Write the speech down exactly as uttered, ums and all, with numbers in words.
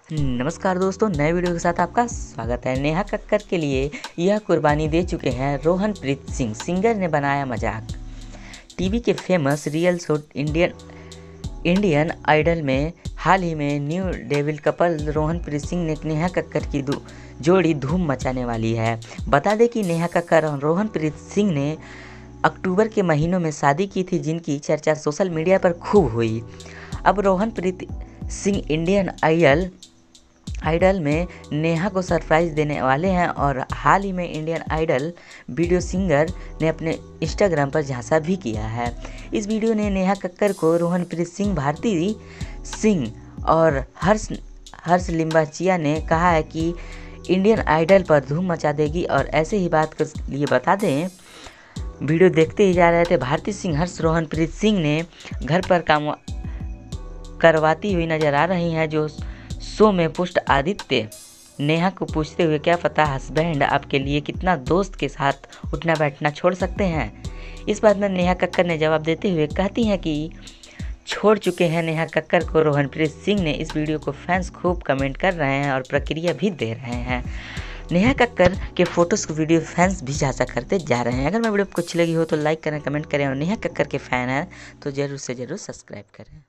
नमस्कार दोस्तों, नए वीडियो के साथ आपका स्वागत है। नेहा कक्कर के लिए यह कुर्बानी दे चुके हैं रोहनप्रीत सिंह। सिंगर ने बनाया मजाक। टीवी के famous real show Indian Indian idol में हाल ही में new devil couple Rohanpreet Singh ने नेहा कक्कर की जोड़ी धूम मचाने वाली है। बता दें कि नेहा कक्कर और रोहनप्रीत सिंह ने अक्टूबर के महीनों में शादी की थी, जिनकी चर्चा सोशल मीडिया पर खूब हुई। अब Rohanpreet Singh Indian idol idol में नेहा को सरप्राइज़ देने वाले हैं और हाल ही में इंडियन आइडल वीडियो सिंगर ने अपने इंस्टाग्राम पर झांसा भी किया है। इस वीडियो ने नेहा कक्कर को रोहनप्रीत सिंह, भारती सिंह और हर्ष हर्ष लिम्बाचिया ने कहा है कि इंडियन आइडल पर धूम मचा देगी। और ऐसे ही बात के लिए बता दें, वीडियो देखते ही जा रहे थे, भारती सिंह हर्ष रोहनप्रीत सिंह ने घर पर काम करवाती हुई नजर आ रही हैं। जो शो में पुष्ट आदित्य नेहा को पूछते हुए, क्या पता हस्बैंड आपके लिए कितना दोस्त के साथ उठना बैठना छोड़ सकते हैं। इस बात में नेहा कक्कर ने जवाब देते हुए कहती हैं कि छोड़ चुके हैं नेहा कक्कर को रोहनप्रीत सिंह ने। इस वीडियो को फैंस खूब कमेंट कर रहे हैं और प्रतिक्रिया भी दे रहे हैं। नेहा कक्कर के फोटोज़ को वीडियो फैंस भी झांसा करते जा रहे हैं। अगर मैं वीडियो आपको अच्छी लगी हो तो लाइक करें, कमेंट करें और नेहा कक्कर के फ़ैन हैं तो ज़रूर से ज़रूर सब्सक्राइब करें।